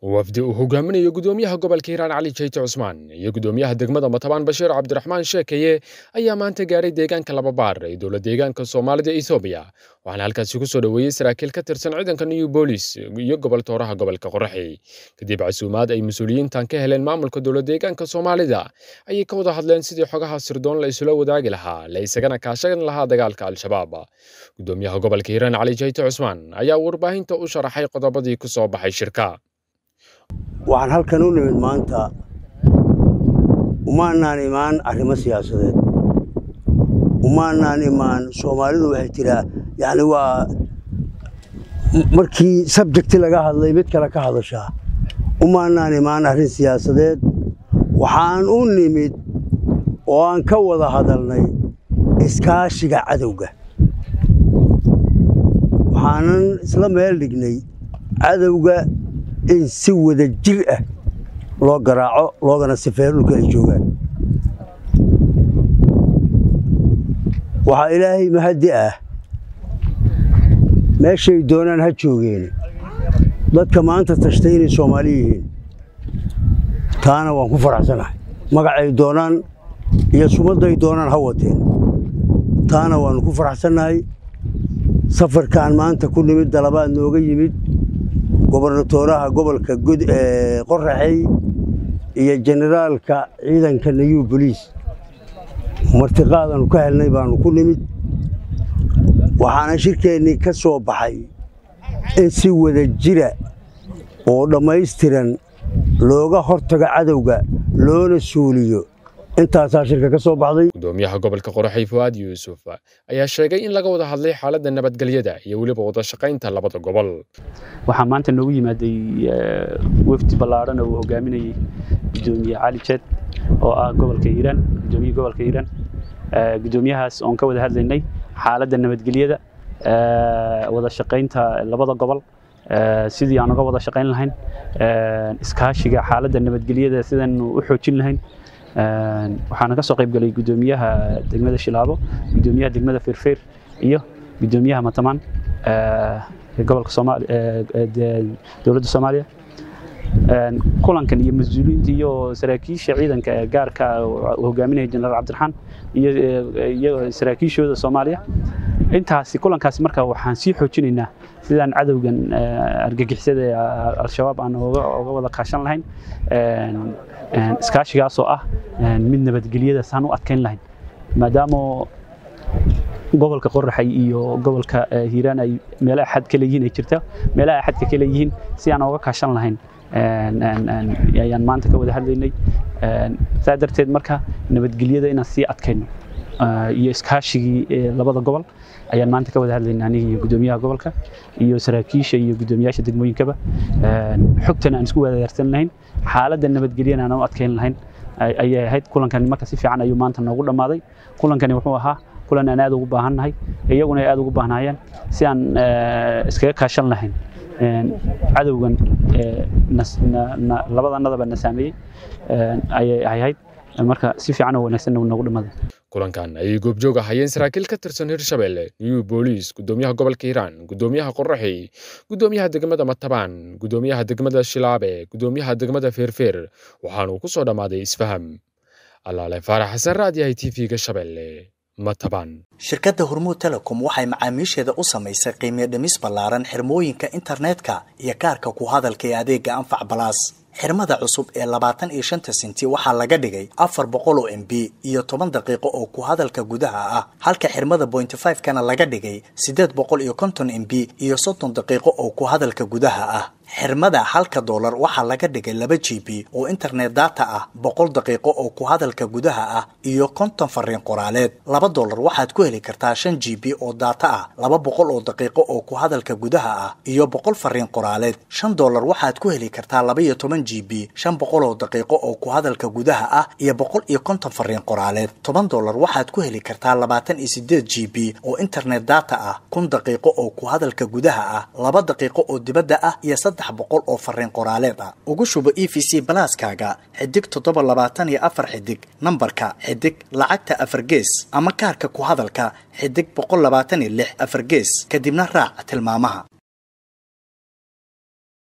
وفد هجومني قدوميها قبل كيران علي جيت عثمان يقدوميها دقمة مطبان بشير عبد الرحمن شاكية أيام أنت جاري ديجان كلاببار دولة ديجان كصوماليا إثيوبيا وعن هالكاس يكسر دوي سراكيل كترسن عيدا كنيو بوليس يقبل تورها قبل كقرحي كديب عسومات أي مسؤولين تانكه لين معمل كدولة ديجان كصوماليا أي كوضة هدلين سيدي حقها سردون ليسلو داقلها ليس كان كاشان لها دقال كالشباب قدوميها قبل كيران علي جيت عثمان أيا ورباهين تأشر حي قضبضي كصوب حي شركة waxaan halkan u nimid maanta umaanaan imaan arrimo siyaasadeed umaanaan imaan Soomaalidu waxay tiraa yaani waa markii subject laga hadlay mid kale ka hadashaa umaanaan imaan arrin siyaasadeed waxaan u nimid oo aan ka wada hadalnay iskaashiga cadawga waxaanan isla meel dhignay cadawga in si wada jir ah loo garaaco loogana sifeeyo dhulka ay joogaan waxa ilaahay mahadi ah meeshay doonaan ha joogeen dadka maanta tashtay inay Soomaali yihiin taana waan ku faraxsanahay magacay doonaan iyo sumaday doonaan ha wateen taana waan ku faraxsanahay safarkaan maanta ku nimid dalabaad nooga yimid gobernatooraha gobolka gud qorraxay iyo generaalka ciidanka New Police martiqaadan ka helnay baan ku nimid waxaana shirkeennii ka soo baxay in si wada jira oo dhammaystiran looga hortago cadawga loona suuliyo intaas shirka ka soo baxday gudoomiyaha gobolka qorraxay Fuad Yuusuf ayaa sheegay in laga wada hadlay xaaladda nabadgelyada iyo waliba wada shaqaynta labada gobol waxaa maanta noogu yimaaday wafdi ballaaran oo hogaaminayay gudoomiye Ali Jet oo ah gobolka Hiiraan gudoomiyaha gobolka Hiiraan gudoomiyahaas oo ka wada hadlaynay xaaladda nabadgelyada wada shaqaynta labada gobol sidii aan uga wada shaqayn lahayn iskaashiga xaaladda nabadgelyada sidaan u xoojin lahayn waxaana ka soo qayb galay gudoomiyaha degmada Shilaabo gudoomiyaha degmada Firfir iyo gudoomiyaha Matamaan gobolka Soomaaliya dawladda Soomaaliya kulankan iyo mas'uuliyiinta iyo saraakiisha ciidanka gaarka hogaaminaya General Cabdiraxmaan iyo saraakiishooda Soomaaliya intaasi kulankaasi marka waxaan sii xoojinaynaa sidaan cadawgan argagixisada al-shabaab aan uga wada kaashan lahayn iskaashigaas oo ah mid nabadgelyada saan u adkeyn lahayn maadaama gobolka qorraxay iyo gobolka Hiiraan ay meelaha xad kale yihiin ay jirto meelaha xadka kale yihiin si aan uga kaashan lahayn ayaan maanta ka wada hadlaynay saadarteed marka nabadgelyada inaan sii adkeyno iyo iskaashigii labada gobol ayaan maanta ka wada hadlaynaa aniga gudoomiyaha gobolka iyo saraakiisha iyo gudoomiyaasha degmooyinkaba xogtana aan isku wadaarsan lahayn xaaladda nabadgelyada aan u adkeyn lahayn ayay ahayd kulankan marka si fiican ayuu maanta noogu dhamaaday kulankani wuxuu ahaa kulan aan aad ugu baahanahay iyaguna ay aad ugu baahnayeen si aan iskaga kaashan lahayn cadawgan labadanadaba na saameeyay ayay ahayd marka si fiican oo wanaagsan noogu dhamaaday kulankan ay goobjoog ahayeen saraakiil ka tirsan Hirshabelle New Police gudoomiyaha gobolka Hiiraan gudoomiyaha Qorraxay gudoomiyaha degmada Matabaan gudoomiyaha degmada Shilaabe gudoomiyaha degmada Firfir waxaana uu ku soo dhamaaday isfaham Allaale Faarax Xasan raadiyaha TV-ga Shabelle Matabaan shirkadda Hormuud Telecom waxay macaamiisheeda u samaysay qiimo dhimis ballaaran xirmooyinka internetka iyo kaarka ku hadalka ee adeega Anfac Plus xirmada cusub ee 25 senti waxaa laga dhigay 400 MB iyo 10 daqiiqo oo ku hadalka gudaha ah halka xirmada 0.5 kana laga dhigay 850 MB iyo 30 daqiiqo oo ku hadalka gudaha ah xirmada $1 waxaa laga dhigay 2 GB oo internet data ah 100 daqiiqo oo ku hadalka gudaha ah iyo 50 fariin qoraaleed $2 waxaad ku heli kartaa 5 GB oo data ah 200 oo daqiiqo oo ku hadalka gudaha ah iyo 100 fariin qoraaleed $5 waxaad ku heli kartaa 12 GB 500 oo daqiiqo oo ku hadalka gudaha ah iyo 150 fariin qoraaleed $10 waxaad ku heli kartaa 28 GB oo internet data ah 1000 daqiiqo oo ku hadalka gudaha ah 2 daqiiqo oo dibadda ah iyo 300 oo fariin qoraaleed ah ugu shubo EVC Plus-kaaga xidig 724 xidig nambarka xidig lacagta 4 gees ama kaarka ku hadalka xidig 126 4 gees kadibna raac tilmaamaha